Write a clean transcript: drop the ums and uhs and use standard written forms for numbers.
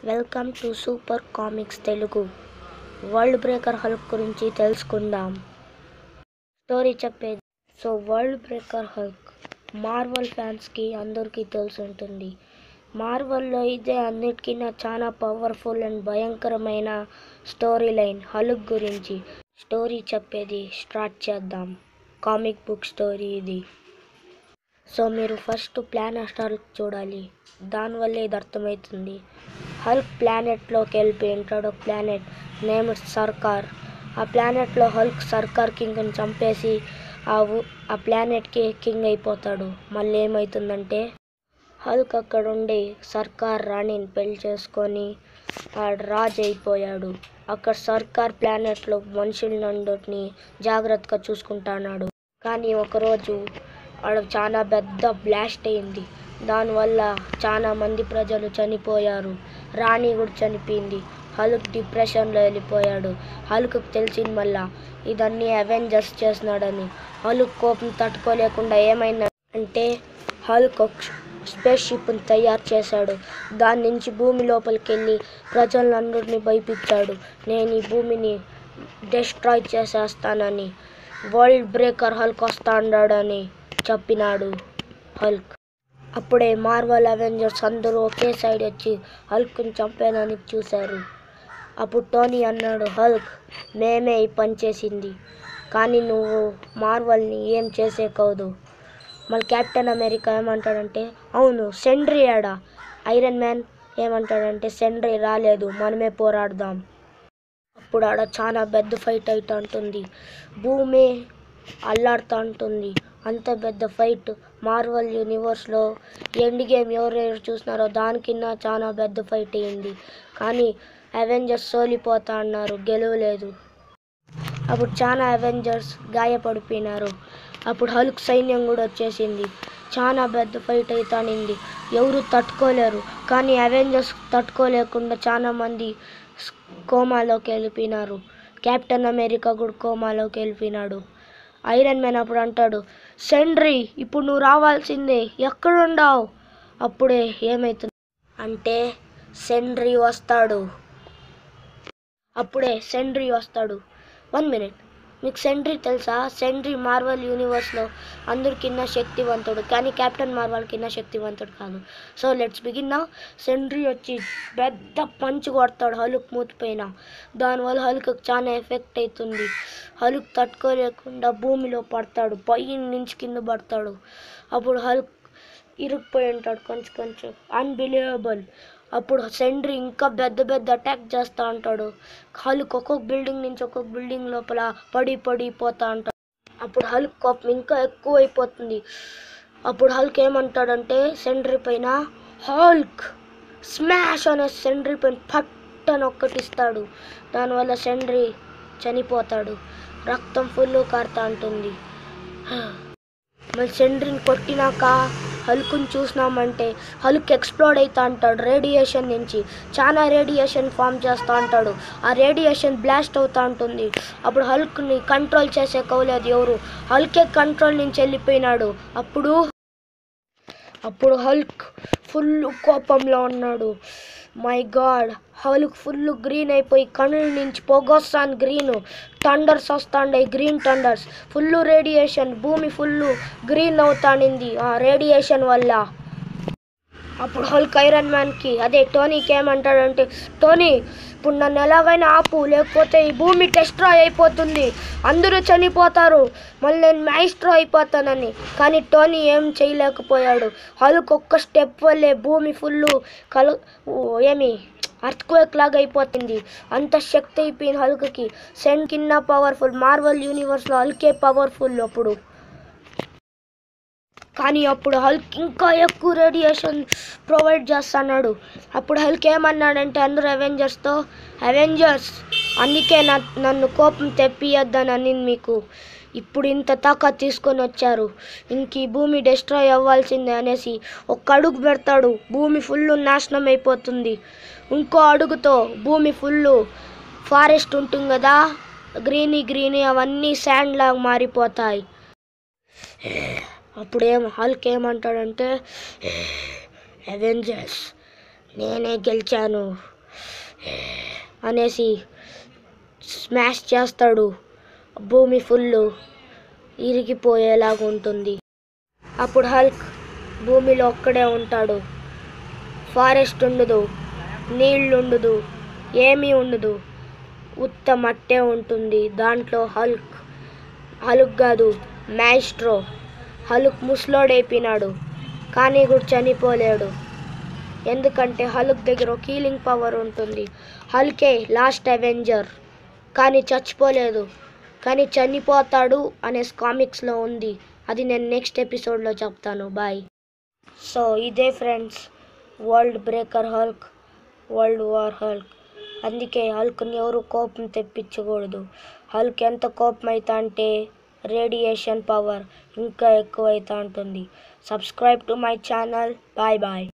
Welcome to super comics Telugu. World breaker Hulk గురించి తెలుసుకుందాం. Story చెప్పేది. వరల్డ్ బ్రేకర్ హల్క్ మార్వల్ ఫ్యాన్స్కి అందరికీ తెలిసి ఉంటుంది. మార్వల్లో ఇదే అన్నిటికన్నా చాలా పవర్ఫుల్ అండ్ భయంకరమైన స్టోరీ లైన్ హల్క్ గురించి. స్టోరీ చెప్పేది స్టార్ట్ చేద్దాం. కామిక్ బుక్ స్టోరీ ఇది. మీరు ఫస్ట్ ప్లానెట్ హల్క్ చూడాలి. దానివల్లే ఇది అర్థమవుతుంది. హల్క్ ప్లానెట్లోకి వెళ్ళిపోయింటాడు. ఒక ప్లానెట్ నేమ్డ్ సర్కార్. ఆ ప్లానెట్లో హల్క్ సర్కార్ కింగ్ని చంపేసి ఆ ప్లానెట్కి కింగ్ అయిపోతాడు. మళ్ళీ ఏమవుతుందంటే హల్క్ అక్కడ ఉండి సర్కార్ రాణిని పెళ్లి చేసుకొని రాజు అయిపోయాడు. అక్కడ సర్కార్ ప్లానెట్లో మనుషులందరినీ జాగ్రత్తగా చూసుకుంటున్నాడు. కానీ ఒకరోజు ఆడ చాలా పెద్ద బ్లాస్ట్ అయింది. దానివల్ల చాలా మంది ప్రజలు చనిపోయారు. రాణి కూడా చనిపోయింది. హల్క్ డిప్రెషన్లో వెళ్ళిపోయాడు. హల్క్ తెలిసింది మళ్ళా ఇదన్నీ అవెంజర్స్ చేసినాడని. హల్క్ కోపం తట్టుకోలేకుండా ఏమైనా అంటే హల్క్ ఒక స్పేస్ షిప్ని తయారు చేశాడు. దాని నుంచి భూమి లోపలికి వెళ్ళి ప్రజలందరినీ భయపించాడు. నేను ఈ భూమిని డిస్ట్రాయ్ చేసేస్తానని, వరల్డ్ బ్రేకర్ హల్క్ వస్తాడని చెప్పినాడు హల్క్. అప్పుడే మార్వల్ అవెంజర్స్ అందరూ ఒకే సైడ్ వచ్చి హల్క్ని చంపేదానికి చూశారు. అప్పుడు టోనీ అన్నాడు, హల్క్ మేమే ఈ పని చేసింది, కానీ నువ్వు మార్వల్ని ఏం చేసేకూడదు. మళ్ళీ కెప్టెన్ అమెరికా ఏమంటాడంటే అవును సెండ్రీ ఆడా. ఐరన్ మ్యాన్ ఏమంటాడంటే సెండ్రీ రాలేదు, మనమే పోరాడదాం. అప్పుడు ఆడ చాలా పెద్ద ఫైట్ అవుతూ ఉంటుంది. భూమి అల్లాడుతూ ఉంటుంది. అంత పెద్ద ఫైట్ మార్వల్ యూనివర్స్లో ఎండ్ గేమ్ ఎవరెవరు చూసినారో దానికన్నా చాలా పెద్ద ఫైట్ అయ్యింది. కానీ అవెంజర్స్ సోలిపోతా అన్నారు, గెలవలేదు. అప్పుడు చాలా అవెంజర్స్ గాయపడిపోయినారు. అప్పుడు హల్క్ సైన్యం కూడా వచ్చేసింది. చాలా పెద్ద ఫైట్ అవుతానింది. ఎవరు తట్టుకోలేరు. కానీ అవెంజర్స్ తట్టుకోలేకుండా చాలా మంది కోమాలోకి వెళ్ళిపోయినారు. కెప్టెన్ అమెరికా కూడా కోమాలోకి వెళ్ళిపోయినాడు. ఐరన్ మ్యాన్ అప్పుడు అంటాడు, సెండ్రీ ఇప్పుడు నువ్వు రావాల్సిందే, ఎక్కడుండావు? అప్పుడే ఏమవుతుంది అంటే సెండ్రీ వస్తాడు. 1 minute. మీకు సెండ్రీ తెలుసా? సెండ్రీ మార్వల్ యూనివర్స్లో అందరికిన్నా శక్తివంతుడు, కానీ కెప్టెన్ మార్వల్ కిన్నా శక్తివంతుడు కాదు. Let's begin now. సెండ్రీ వచ్చి పెద్ద పంచ్ కొడతాడు హల్క్ మూతిపైన. దానివల్ల హల్క్ చాలా ఎఫెక్ట్ అవుతుంది. హల్క్ తట్టుకోలేకుండా భూమిలో పడతాడు, పై నుంచి కింద పడతాడు. అప్పుడు హల్క్ ఇరుక్కుపోయి ఉంటాడు కొంచెం అన్బిలీవబుల్. అప్పుడు సెండ్రీ ఇంకా పెద్ద అటాక్ చేస్తూ ఉంటాడు. హల్క్ ఒక్కొక్క బిల్డింగ్ నుంచి ఒక్కొక్క బిల్డింగ్ లోపల పడిపోతూ ఉంటాడు. అప్పుడు హల్క్ కోపం ఇంకా ఎక్కువ అయిపోతుంది. అప్పుడు హల్క్ ఏమంటాడంటే సెండ్రీ పైన హల్క్ స్మాష్ అనే సెండ్రీ పైన పట్టని ఒక్కటిస్తాడు. దానివల్ల సెండ్రీ చనిపోతాడు. రక్తం ఫుల్ కారుతూ ఉంటుంది. మళ్ళీ సెండ్రీని కొట్టినాక హల్క్ని చూసినామంటే హల్క్ ఎక్స్ప్లోడ్ అవుతూ అంటాడు. రేడియేషన్ నుంచి చాలా రేడియేషన్ ఫామ్ చేస్తూ ఉంటాడు. ఆ రేడియేషన్ బ్లాస్ట్ అవుతూ ఉంటుంది. అప్పుడు హల్క్ని కంట్రోల్ చేసేకోలేదు ఎవరు. హల్కే కంట్రోల్ నుంచి వెళ్ళిపోయినాడు. అప్పుడు హల్క్ ఫుల్ కోపంలో ఉన్నాడు. My god, Hulk full green అయిపోయి కళ్ళ నుంచి పొగొస్తాను. గ్రీన్ థండర్స్ వస్తాండే, గ్రీన్ థండర్స్. ఫుల్ రేడియేషన్, భూమి ఫుల్ గ్రీన్ అవుతానింది ఆ రేడియేషన్ వల్ల. అప్పుడు హల్క్ ఐరన్ మ్యాన్కి టోనీకి ఏమంటాడంటే, టోనీ ఇప్పుడు నన్ను ఎలాగైనా ఆపు, లేకపోతే ఈ భూమి డిస్ట్రాయ్ అయిపోతుంది, అందరూ చనిపోతారు, మళ్ళీ నేను మైస్ట్రో అయిపోతానని. కానీ టోనీ ఏం చేయలేకపోయాడు. హల్క్ ఒక్క స్టెప్ వల్లే భూమి ఫుల్ అర్త్క్వేక్ లాగా అయిపోతుంది. అంత శక్తి అయిపోయింది హల్క్కి. సెండ్ కిన్నా పవర్ఫుల్. మార్వల్ యూనివర్స్లో హల్కే పవర్ఫుల్ అప్పుడు. కానీ అప్పుడు హల్క్ ఇంకా ఎక్కువ రేడియేషన్ ప్రొవైడ్ చేస్తున్నాడు. అప్పుడు హల్క్ ఏమన్నాడంటే అందరూ అవెంజర్స్ అందుకే నన్ను కోపం తెప్పియొద్దని మీకు ఇప్పుడు ఇంత తాకత్ తీసుకొని వచ్చారు, ఇంక ఈ భూమి డిస్ట్రాయ్ అవ్వాల్సిందే అనేసి ఒక అడుగు పెడతాడు. భూమి ఫుల్ నాశనం అయిపోతుంది. ఇంకో అడుగుతో భూమి ఫుల్ ఫారెస్ట్ ఉంటుంది కదా, గ్రీనీ అవన్నీ శాండ్ లాగా మారిపోతాయి. అప్పుడు హల్క్ ఏమంటాడంటే అవెంజర్స్ నేనే గెలిచాను, అనేసి స్మాష్ చేస్తాడు. భూమి ఫుల్ ఇరిగిపోయేలాగా ఉంటుంది. అప్పుడు హల్క్ భూమిలో ఒక్కడే ఉంటాడు. ఫారెస్ట్ ఉండదు, నీళ్ళు ఉండదు, ఏమీ ఉండదు, ఉత్త మట్టే ఉంటుంది. దాంట్లో హల్క్ కాదు, మాస్ట్రో. హల్క్ ముసలోడైపోయినాడు, కానీ కూడా చనిపోలేడు. ఎందుకంటే హల్క్ దగ్గర ఒక హీలింగ్ పవర్ ఉంటుంది. హల్కే లాస్ట్ అవెంజర్, కానీ చచ్చిపోలేదు, కానీ చనిపోతాడు అనే కామిక్స్లో ఉంది. అది నేను నెక్స్ట్ ఎపిసోడ్లో చెప్తాను. బాయ్. సో ఇదే friends, world breaker Hulk, world war Hulk. అందుకే హల్క్ని ఎవరు కోపం తెప్పించకూడదు. హల్క్ ఎంత కోపం అవుతా అంటే రేడియేషన్ పవర్ ఇంకా ఎక్కువ అవుతూ ఉంటుంది. Subscribe to my channel. Bye bye.